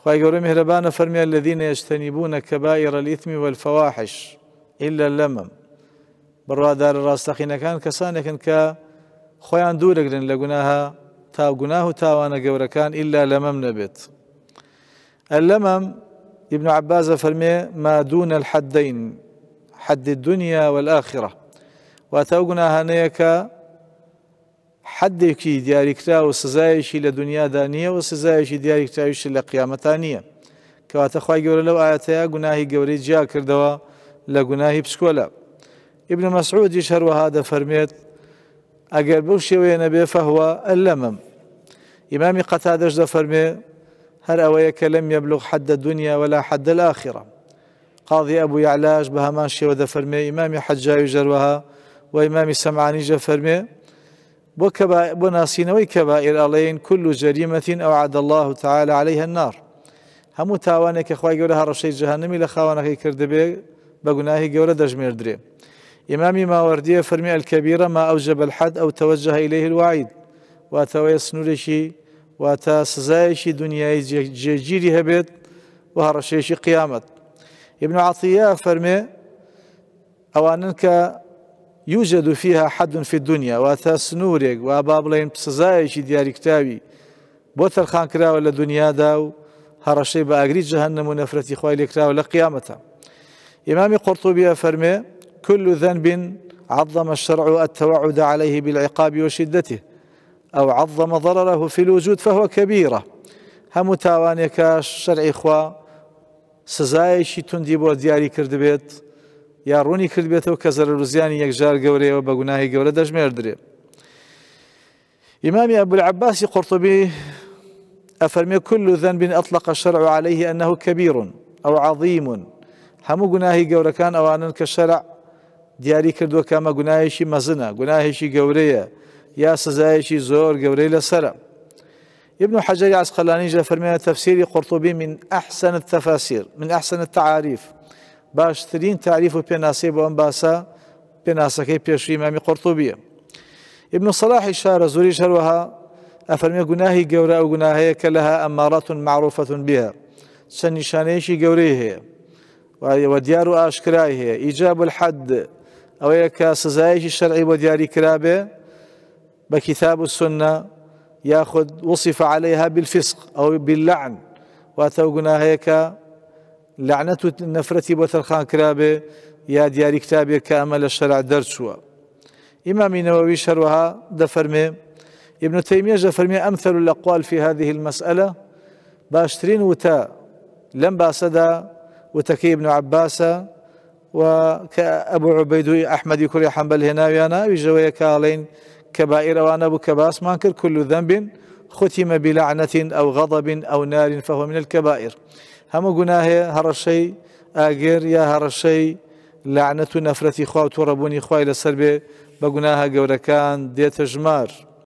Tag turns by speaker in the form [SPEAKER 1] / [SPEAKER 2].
[SPEAKER 1] خی گەورە میهرەبانە فەرمێ الذين يجتنبون كبائر الإثم والفواحش إلا اللمم بڕوادارە ڕاستەقینەکان کەسانێکن کە خۆیان دوورەگرن لە گوناها تا گوناه و تاوانە گەورەکان إلا لەمەم نەبێت. اللەمەم ابن عباس فەرمێ ما دون الحدين حد الدنيا والآخرة واتە ئەو گوناهانەیە کە حدێکی دیاریکرا و سزایەکی لە دنیادا نییە و سزایەکی دیاریکراویشی لە قیامەتان نییە کەواتە خی گەورە لەو ئاەتەیە گوناهی گەورەی جیا کردەوە لە گوناهی پسکۆلە. ابن مەسعودیش هەروەها دەفەرمێت ئەگەر بەو شێوەیە نەبێ فەهوە اللەمم. ئیمامی قەتادەش دەفەرمێ هەر ئەوەیە کە لەم یەبلوغ حد الدنيا ولا حد الآخرة. قاضی ئەبوو یعلاش بە هەمان شێوە دەفەرمێ، ئیمامی حەجاوی ژەروەها و ئیمامی سەمعانیش دەفەرمێ بۆ ناسینەوەی کەبائر ئەڵێن كل جريمة أوعد الله تعالى عليها النار. هەموو تاوانێک کە خوای گەورە هەڕەشەی جەهەنەمی لە خاوەنەکەی کردبێ بە گوناهی گەورە دەژمێردرێ. ئیمامی ماوەردیە فەرمی الكبيرة ما أوجب الحد أو توجه إليه الوعيد واتەوەیە سنوورێکی واتە سزایەکی دنیای جێگیری هەبێت و هەڕەشەیەکی قیامەت. ابن عطية فەرمێ ئەوانن کە يوجد فيها حد في الدنيا واتە سنوورێک و با بڵێن سزایەکی دیاریکراوی بۆ تەرخانکراوە لە دنیادا و هەڕەشەی بە ئاگری جەهەنەم و نەفرەتی خوای لێکراوە لە قیامەتە. ئیمامی قورطوبی فەرمێ كل ذنب عظم الشرع التوعد عليه بالعقاب وشدته أو عظم ضرره في الوجود فهو كبيرة. هەموو تاوانێکە شەرعی خوا سزایەکی توندی بۆ دیاری کردبێت یا ڕوونی کردبێتەوە کە زەرەر و زیانی یەکجار گەورەیەوە بە گوناهی گەورە دەژمێردرێ. ئیمامی ئەبوالعەباسی قورطوبی ئەفەرمێ كل ذنب أطلق الشرع عليه أنه كبير أو عظيم. هەموو گوناهی گەورەکان ئەوانن کە شەرع دیاری کردووە کە ئەمە گوناهێکی مەزنە، گوناهێکی گەورەیە یا سزایەکی زۆر گەورەی لەسەرە. ابن حجر عسقلاني فرمى تفسير قرطبي من أحسن التفاسير من أحسن التعاريف باشترين تعريف بناسيب وانباسا بناسكي بيشري إمام قرطبي. ابن صلاح الشار زوري شروها أفرمي قناهي قورا أو قناهي كلها أمارات معروفة بها سنشانيشي قوريه وديار أشكرايه إيجاب الحد أو يكا سزايش الشرعي ودياري كرابه بكتاب السنة ياخذ وصف عليها بالفسق أو باللعن واتوقنا هيك لعنة النفرة بوترخان كرابه يا دياري كتابه كامل الشرع درسوا. إمام نووي شروها دفرمي ابن تيمية دفرمي أمثل الأقوال في هذه المسألة باشترين وتا لم باسدا وتكي ابن عباس وكأبو عبيد أحمد كري حنبل هنا أنا بجوية كالين كبائر وانا ابو كباس مانكر كل ذنب ختم بلعنة أو غضب أو نار فهو من الكبائر. هم قناه هرشي آجر يا هرشي لعنة نفرتي خوا وتربوني خوا إلى سربي بقناها قوركان ديت جمار.